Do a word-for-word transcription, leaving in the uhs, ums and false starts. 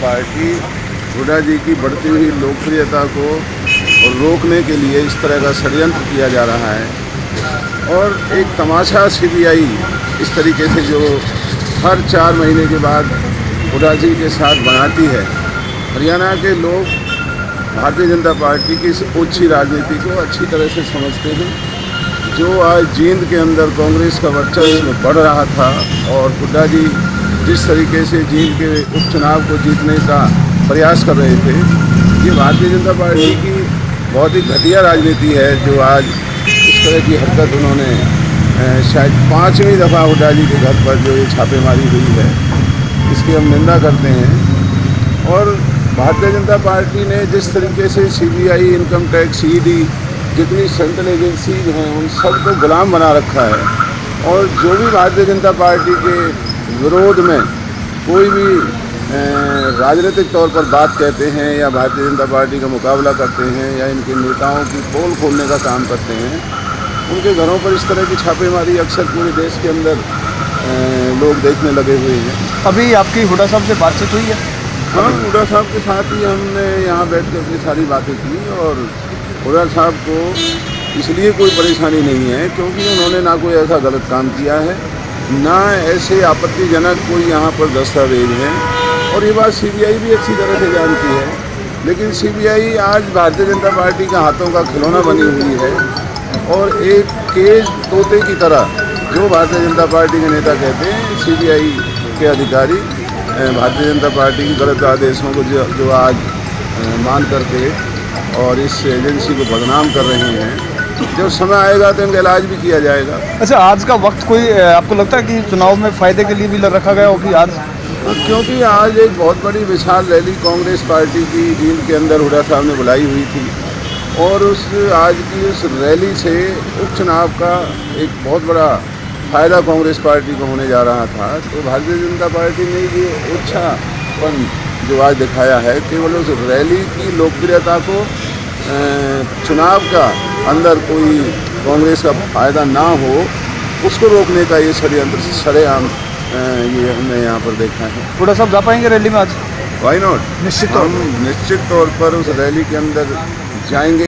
Party Hooda जी की बढ़ती हुई लोकप्रियता को और रोकने के लिए इस तरह का षड्यंत्र किया जा रहा है। और एक तमाशा सीबीआई इस तरीके से जो हर चार महीने के बाद हुड्डा जी के साथ बनाती है। हरियाणा के लोग भारतीय जनता पार्टी की इस ओछी राजनीति को अच्छी तरह से समझते हैं। जो आज जींद के अंदर कांग्रेस का वर्चस्व बढ़ रहा था और हुड्डा जी जिस तरीके से जींद के उपचुनाव को जीतने का प्रयास कर रहे थे, ये भारतीय जनता पार्टी की बहुत ही घटिया राजनीति है। जो आज इस तरह की हरकत उन्होंने शायद पाँचवीं दफ़ा हुड्डा जी के घर पर जो ये छापेमारी हुई है, इसकी हम निंदा करते हैं। और भारतीय जनता पार्टी ने जिस तरीके से सीबीआई, इनकम टैक्स, ईडी, जितनी सेंट्रल एजेंसीज हैं उन सबको गुलाम बना रखा है। और जो भी भारतीय जनता पार्टी के विरोध में कोई भी राजनीतिक तौर पर बात कहते हैं या भारतीय जनता पार्टी का मुकाबला करते हैं या इनके नेताओं की पोल खोलने का काम करते हैं, उनके घरों पर इस तरह की छापेमारी अक्सर पूरे देश के अंदर लोग देखने लगे हुए हैं। अभी आपकी हुड्डा साहब से बातचीत हुई है? हाँ, हुड्डा साहब के साथ ही हमने यहाँ बैठ कर अपनी सारी बातें की। और हुड्डा साहब को इसलिए कोई परेशानी नहीं है क्योंकि उन्होंने ना कोई ऐसा गलत काम किया है, ना ऐसे आपत्तिजनक कोई यहाँ पर दस्तावेज हैं। और ये बात सीबीआई भी अच्छी तरह से जानती है। लेकिन सीबीआई आज भारतीय जनता पार्टी का हाथों का खिलौना बनी हुई है और एक केज तोते की तरह, जो भारतीय जनता पार्टी के नेता कहते हैं, सीबीआई के अधिकारी भारतीय जनता पार्टी के गलत आदेशों को जो, जो आज मान करके और इस एजेंसी को बदनाम कर रहे हैं। जब समय आएगा तो इनका इलाज भी किया जाएगा। अच्छा, आज का वक्त कोई आपको लगता है कि चुनाव में फ़ायदे के लिए भी रखा गया हो कि आज? क्योंकि आज एक बहुत बड़ी विशाल रैली कांग्रेस पार्टी की जींद के अंदर हुड्डा साहब ने बुलाई हुई थी और उस आज की उस रैली से उपचुनाव का एक बहुत बड़ा फ़ायदा कांग्रेस पार्टी को होने जा रहा था। तो भारतीय जनता पार्टी ने ये ओछापन जो आज दिखाया है, केवल उस रैली की लोकप्रियता को चुनाव का अंदर कोई कांग्रेस का फ़ायदा ना हो, उसको रोकने का ये षड्यंत्र सरेआम ये हमने यहाँ पर देखा है। हुड्डा साहब जा पाएंगे रैली में आज? वाई नॉट, निश्चित हम निश्चित तौर पर उस रैली के अंदर जाएंगे